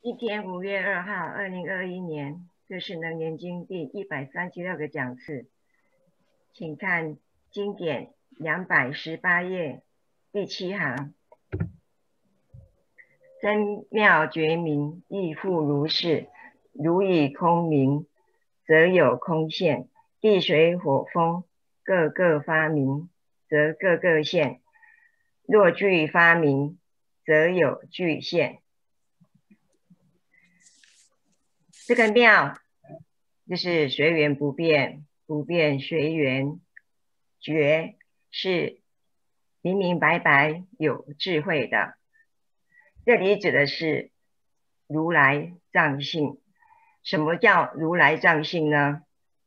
今天5月2号，2021年，这是《楞严经》第136个讲次，请看经典218页第7行。真妙觉明，亦复如是。如以空明，则有空现；地水火风，各个发明，则各个现。若具发明，则有具现。这个妙就是随缘不变，不变随缘。觉是明明白白有智慧的，这里指的是如来藏性。什么叫如来藏性呢？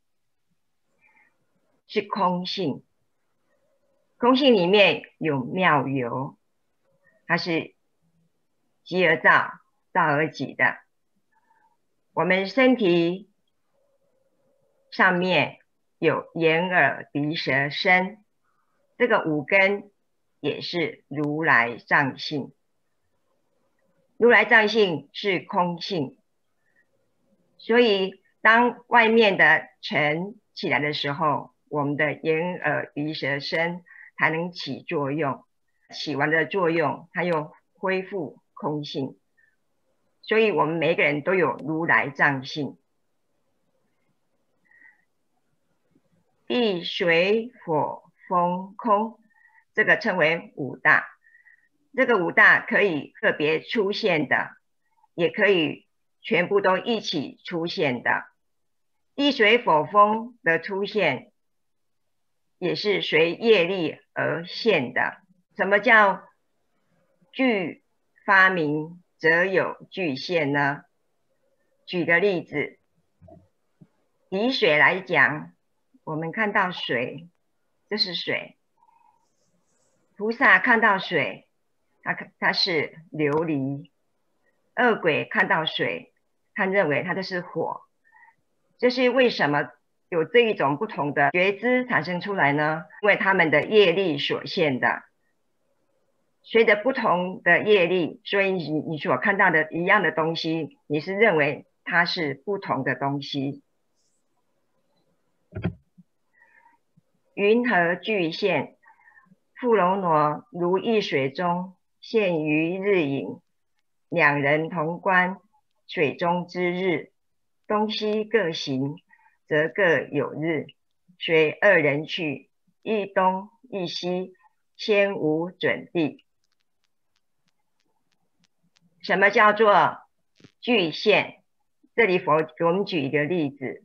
是空性。空性里面有妙有，它是即而造，造而己的。我们身体上面有眼耳鼻舌身，这个五根也是如来藏性。如来藏性是空性，所以当外面的尘起来的时候，我们的眼耳鼻舌身才能起作用，起完的作用它又恢复空性，所以我们每个人都有如来藏性。地水火风空，这个称为五大。这个五大可以个别出现的，也可以全部都一起出现的。地水火风的出现也是随业力而现的。什么叫具发明则有具现呢？举个例子，以水来讲，我们看到水，这是水。菩萨看到水，它是琉璃。恶鬼看到水，他认为它就是火。这是为什么有这一种不同的觉知产生出来呢？因为他们的业力所现的。随着不同的业力，所以你所看到的一样的东西，你是认为它是不同的东西。云何具现？富楼那如一水中，现于日影。两人同观水中之日，东西各行，则各有日。随二人去，一东一西，先无准地。什么叫做具现？这里佛给我们举一个例子，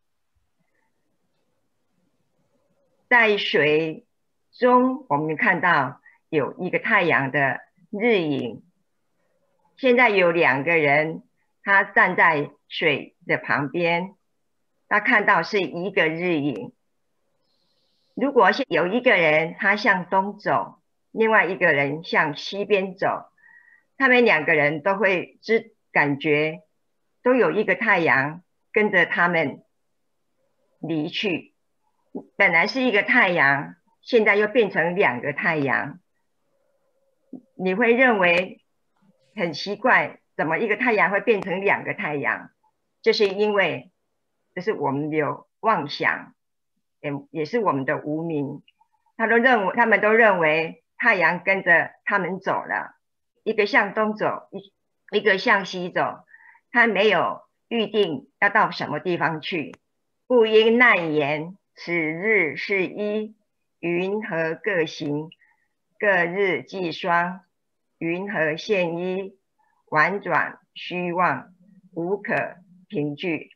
在水中我们看到有一个太阳的日影。现在有两个人，他站在水的旁边，他看到是一个日影。如果有一个人他向东走，另外一个人向西边走，他们两个人都会感觉都有一个太阳跟着他们离去。本来是一个太阳，现在又变成两个太阳。你会认为很奇怪，怎么一个太阳会变成两个太阳？这是因为这是我们有妄想，也是我们的无明。他们都认为太阳跟着他们走了，一个向东走，一个向西走，他没有预定要到什么地方去。不应难言，此日是一，云何各行？各日既双，云何现一？婉转虚妄，无可凭据。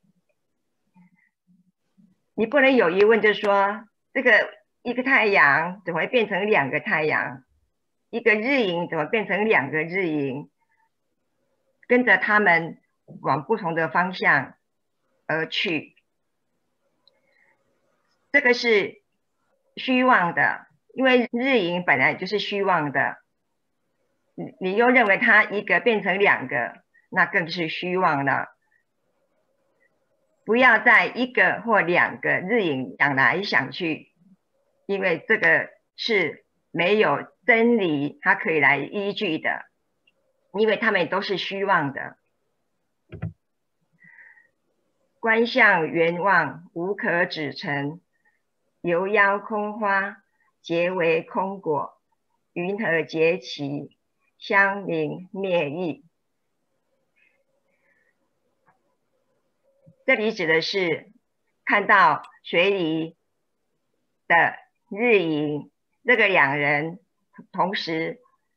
你不能有疑问，就是说这个一个太阳怎么会变成两个太阳？一个日影怎么变成两个日影？跟着他们往不同的方向而去，这个是虚妄的，因为日影本来就是虚妄的。你又认为它一个变成两个，那更是虚妄了。不要在一个或两个日影想来想去，因为这个是没有真理它可以来依据的，因为它们都是虚妄的。 观相圆望，无可指成。由妖空花，结为空果。云何结其相明灭异？这里指的是看到水里的日影，这个两人同时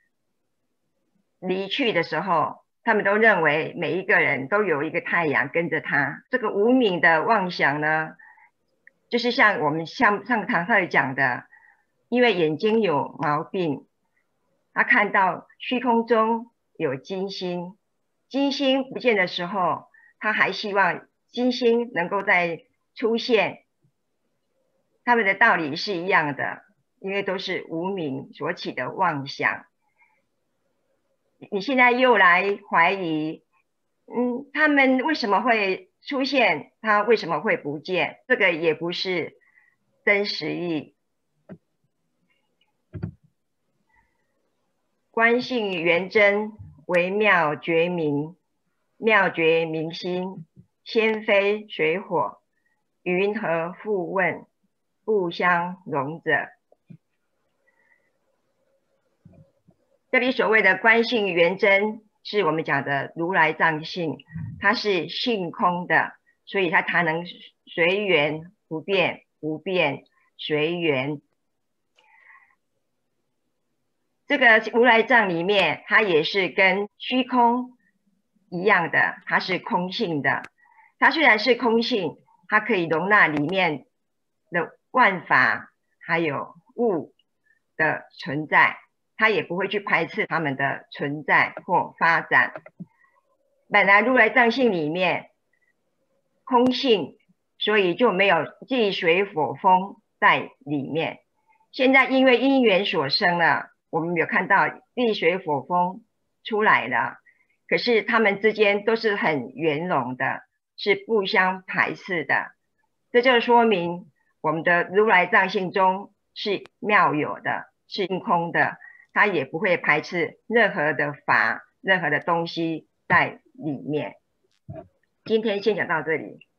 离去的时候，他们都认为每一个人都有一个太阳跟着他。这个无明的妄想呢，就是像我们上堂课讲的，因为眼睛有毛病，他看到虚空中有金星，金星不见的时候，他还希望金星能够再出现。他们的道理是一样的，因为都是无明所起的妄想。你现在又来怀疑，他们为什么会出现？他为什么会不见？这个也不是真实义。观性圆真，微妙觉明，妙觉明心，先非水火，云何复问？不相容者。这里所谓的观性圆真，是我们讲的如来藏性，它是性空的，所以它能随缘不变，不变随缘。这个如来藏里面，它也是跟虚空一样的，它是空性的。它虽然是空性，它可以容纳里面的万法还有物的存在，它也不会去排斥它们的存在或发展。本来如来藏性里面空性，所以就没有地水火风在里面。现在因为因缘所生了，我们有看到地水火风出来了，可是它们之间都是很圆融的，是不相排斥的。这就说明我们的如来藏性中是妙有的，是性空的，它也不会排斥任何的法、任何的东西在里面。今天先讲到这里。